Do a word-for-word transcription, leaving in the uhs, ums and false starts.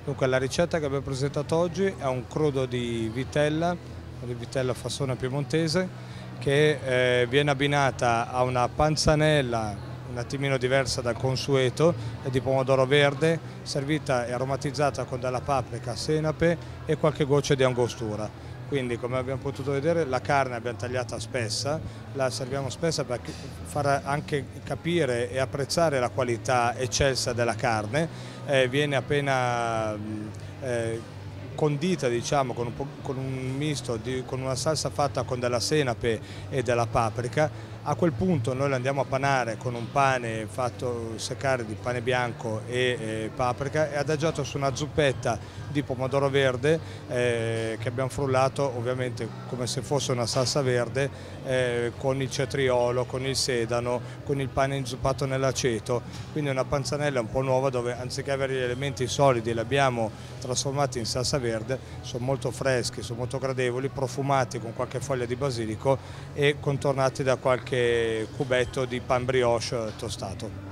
Dunque, la ricetta che abbiamo presentato oggi è un crudo di vitella, di vitella fassona piemontese, che eh, viene abbinata a una panzanella un attimino diversa dal consueto, è di pomodoro verde, servita e aromatizzata con della paprika, senape e qualche goccia di angostura. Quindi, come abbiamo potuto vedere, la carne abbiamo tagliata spessa, la serviamo spessa per far anche capire e apprezzare la qualità eccelsa della carne. Eh, viene appena eh, condita, diciamo, con un, po', con un misto, di, con una salsa fatta con della senape e della paprika. A quel punto noi la andiamo a panare con un pane fatto seccare di pane bianco e eh, paprika e adagiato su una zuppetta di pomodoro verde eh, che abbiamo frullato ovviamente come se fosse una salsa verde eh, con il cetriolo, con il sedano, con il pane inzuppato nell'aceto, quindi una panzanella un po' nuova dove anziché avere gli elementi solidi li abbiamo trasformati in salsa verde, sono molto freschi, sono molto gradevoli, profumati con qualche foglia di basilico e contornati da qualche cubetto di pan brioche tostato.